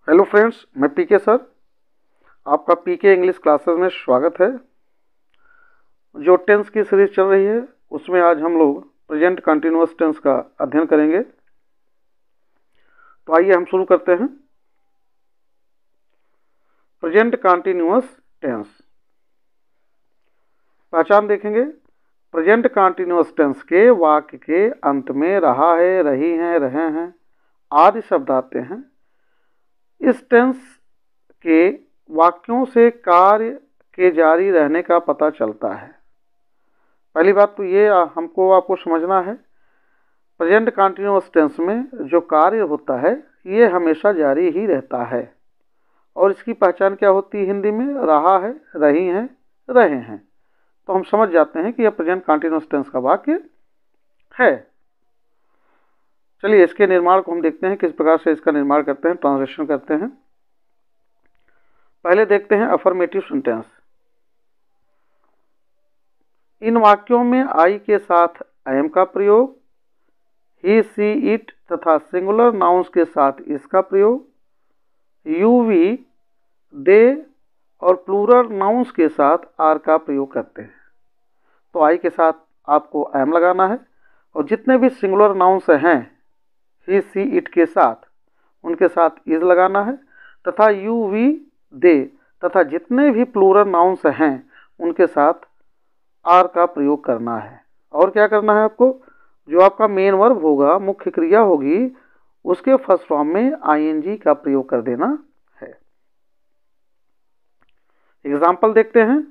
Hello friends, मैं पीके sir, आपका पीके English classes में स्वागत है। जो टेंस की सीरीज चल रही है उसमें आज हम लोग प्रेजेंट कंटिन्यूअस टेंस का अध्ययन करेंगे। तो आइए हम शुरू करते हैं। प्रेजेंट कंटिन्यूअस टेंस पहचान देखेंगे। प्रेजेंट कंटिन्यूअस टेंस के वाक्य के अंत में रहा है, रही हैं, रहे हैं आदि शब्द आते हैं। इस टेंस के वाक्यों से कार्य के जारी रहने का पता चलता है। पहली बात तो ये आपको समझना है, प्रेजेंट कंटिन्यूअस टेंस में जो कार्य होता है ये हमेशा जारी ही रहता है। और इसकी पहचान क्या होती है? हिंदी में रहा है, रही हैं, रहे हैं। तो हम समझ जाते हैं कि यह प्रेजेंट कंटिन्यूअस टेंस का वाक्य है। चलिए इसके निर्माण को हम देखते हैं, किस प्रकार से इसका निर्माण करते हैं, ट्रांसलेशन करते हैं। पहले देखते हैं अफर्मेटिव सेंटेंस। इन वाक्यों में आई के साथ एम का प्रयोग, ही, सी, इट तथा सिंगुलर नाउन्स के साथ इसका प्रयोग, यू, वी, दे और प्लूरल नाउन्स के साथ आर का प्रयोग करते हैं। तो आई के साथ आपको एम लगाना है और जितने भी सिंगुलर नाउन्स हैं ही, सी, इट के साथ उनके साथ इज लगाना है तथा यू, वी, दे तथा जितने भी प्लूरल नाउन्स हैं उनके साथ आर का प्रयोग करना है। और क्या करना है आपको? जो आपका मेन वर्ब होगा, मुख्य क्रिया होगी, उसके फर्स्ट फॉर्म में आईएनजी का प्रयोग कर देना है। एग्जाम्पल देखते हैं।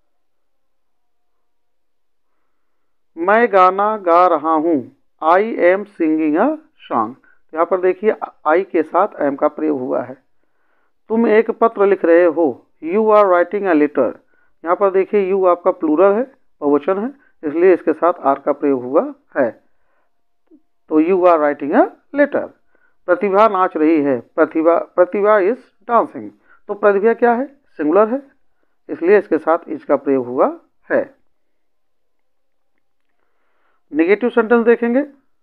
मैं गाना गा रहा हूं, I am singing a song. यहाँ पर देखिए आई के साथ एम का प्रयोग हुआ है। तुम एक पत्र लिख रहे हो, you are writing a letter. यहाँ पर देखिए यू आपका प्लूरल है, बहुवचन है, इसलिए इसके साथ आर का प्रयोग हुआ है। तो you are writing a letter. Pratibha नाच रही है, प्रतिभा इज डांसिंग। तो प्रतिभा क्या है? सिंगुलर है, इसलिए इसके साथ इज का प्रयोग हुआ है। नेगेटिव सेंटेंस देखेंगे।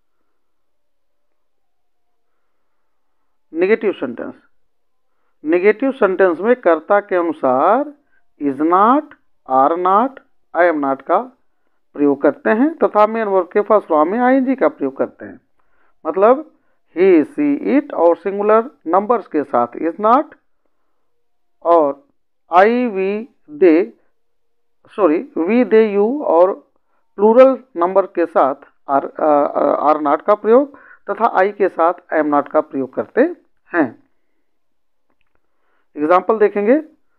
नेगेटिव सेंटेंस, नेगेटिव सेंटेंस में कर्ता के अनुसार is not, are not, I am not का प्रयोग करते हैं तथा मेन वर्ब के फर्स्ट फॉर्म में आईएनजी का प्रयोग करते हैं। मतलब ही, सी, इट और सिंगुलर नंबर्स के साथ इज नॉट और I, we, they we, they, you और प्लूरल नंबर के साथ आर नॉट का प्रयोग तथा आई के साथ एम नॉट का प्रयोग करते हैं। एग्जाम्पल देखेंगे।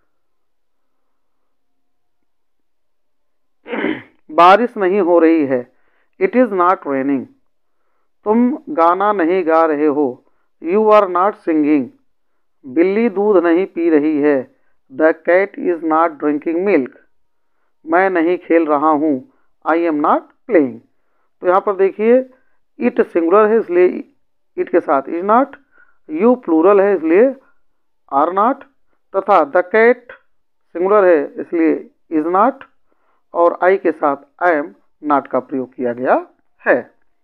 बारिश नहीं हो रही है, इट इज नॉट रेनिंग। तुम गाना नहीं गा रहे हो, यू आर नॉट सिंगिंग। बिल्ली दूध नहीं पी रही है, the cat is not drinking milk. मैं नहीं खेल रहा हूँ, आई एम नॉट प्लेइंग। तो यहाँ पर देखिए इट सिंगुलर है इसलिए इट के साथ इज नॉट, यू प्लूरल है इसलिए आर नॉट तथा द कैट सिंगुलर है इसलिए इज नॉट और आई के साथ आई एम नॉट का प्रयोग किया गया है।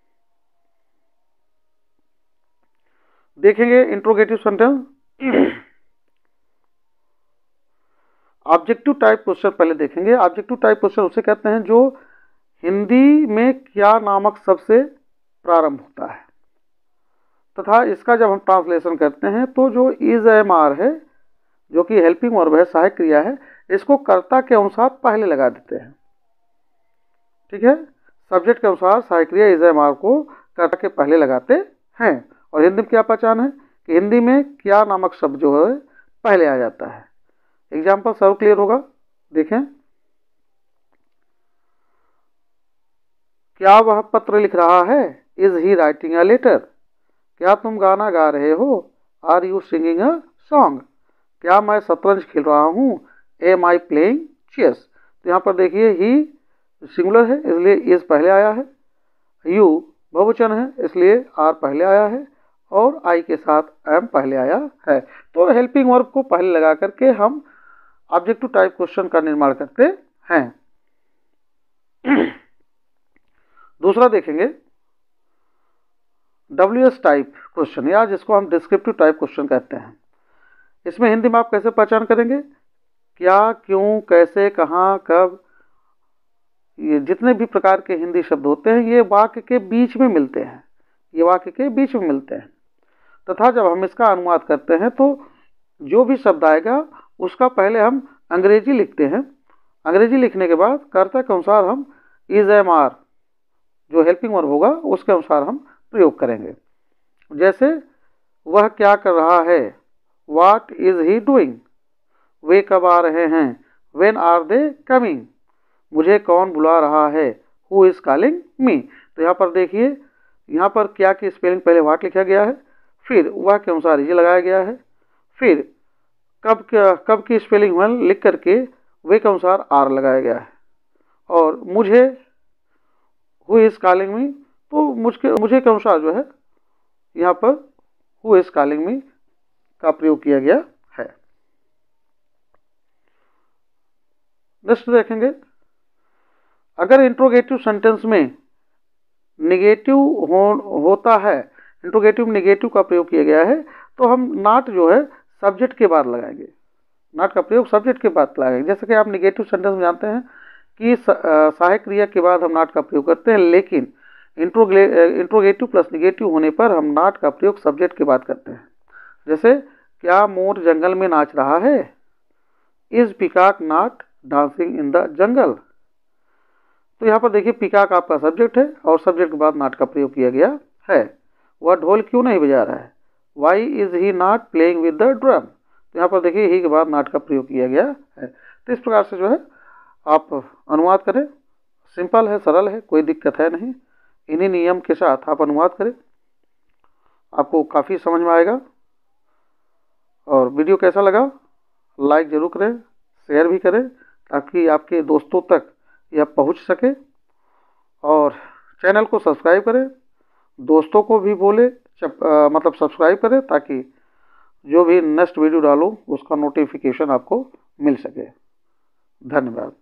देखेंगे interrogative sentence. Objective type question पहले देखेंगे। ऑब्जेक्टिव टाइप क्वेश्चन उसे कहते हैं जो हिंदी में क्या नामक शब्द से प्रारंभ होता है तथा इसका जब हम ट्रांसलेशन करते हैं तो जो इज, एम, आर है जो कि हेल्पिंग वर्ब है, सहायक क्रिया है, इसको कर्ता के अनुसार पहले लगा देते हैं। ठीक है, सब्जेक्ट के अनुसार सहायक क्रिया इज, एम, आर को कर्ता के पहले लगाते हैं। और हिंदी में क्या पहचान है कि हिंदी में क्या नामक शब्द जो है पहले आ जाता है। एग्जाम्पल सब क्लियर होगा। देखें, क्या वह पत्र लिख रहा है? Is he writing a letter. क्या तुम गाना गा रहे हो? Are you singing a song. क्या मैं शतरंज खेल रहा हूँ? Am I playing chess. तो यहाँ पर देखिए ही सिंगुलर है इसलिए इज पहले आया है, यू बहुवचन है इसलिए आर पहले आया है और आई के साथ एम पहले आया है। तो हेल्पिंग वर्ब को पहले लगा करके हम ऑब्जेक्टिव टाइप क्वेश्चन का निर्माण करते हैं। दूसरा देखेंगे WS टाइप क्वेश्चन या जिसको हम डिस्क्रिप्टिव टाइप क्वेश्चन कहते हैं। इसमें हिंदी में आप कैसे पहचान करेंगे? क्या, क्यों, कैसे, कहाँ, कब, ये जितने भी प्रकार के हिंदी शब्द होते हैं ये वाक्य के बीच में मिलते हैं, ये वाक्य के बीच में मिलते हैं। तथा जब हम इसका अनुवाद करते हैं तो जो भी शब्द आएगा उसका पहले हम अंग्रेजी लिखते हैं, अंग्रेजी लिखने के बाद कर्ता के अनुसार हम इज, एम, आर जो हेल्पिंग वर्ब होगा उसके अनुसार हम प्रयोग करेंगे। जैसे वह क्या कर रहा है, व्हाट इज ही डूइंग, वे कब आ रहे हैं, व्हेन आर दे कमिंग, मुझे कौन बुला रहा है, हु इज कॉलिंग मी। तो यहाँ पर देखिए, यहाँ पर क्या की स्पेलिंग पहले व्हाट लिखा गया है, फिर वह के अनुसार ये लगाया गया है, फिर कब की स्पेलिंग वन लिख करके वे के अनुसार आर लगाया गया है, और मुझे हु इज कॉलिंग मी, तो मुझे के अनुसार जो है यहाँ पर हु इज कॉलिंग मी का प्रयोग किया गया है। नेक्स्ट देखेंगे, अगर इंट्रोगेटिव सेंटेंस में निगेटिव होता है, इंट्रोगेटिव में निगेटिव का प्रयोग किया गया है, तो हम नॉट जो है सब्जेक्ट के बाद लगाएंगे, नॉट का प्रयोग सब्जेक्ट के बाद लगाएंगे। जैसे कि आप निगेटिव सेंटेंस में जानते हैं कि सहायक क्रिया के बाद हम नॉट का प्रयोग करते हैं, लेकिन इंट्रोगेटिव प्लस निगेटिव होने पर हम नॉट का प्रयोग सब्जेक्ट के बाद करते हैं। जैसे क्या मोर जंगल में नाच रहा है, is peacock not dancing in the jungle. तो यहाँ पर देखिए पीकॉक आपका सब्जेक्ट है और सब्जेक्ट के बाद नॉट का प्रयोग किया गया है। वह ढोल क्यों नहीं बजा रहा है, why is he not playing with the drum. तो यहाँ पर देखिए ही के बाद नॉट का प्रयोग किया गया है। तो इस प्रकार से जो है आप अनुवाद करें, सिंपल है, सरल है, कोई दिक्कत है नहीं। इन्हीं नियम के साथ आप अनुवाद करें, आपको काफ़ी समझ में आएगा। और वीडियो कैसा लगा लाइक ज़रूर करें, शेयर भी करें ताकि आपके दोस्तों तक यह पहुंच सके, और चैनल को सब्सक्राइब करें, दोस्तों को भी बोले मतलब सब्सक्राइब करें ताकि जो भी नेक्स्ट वीडियो डालूं उसका नोटिफिकेशन आपको मिल सके। धन्यवाद।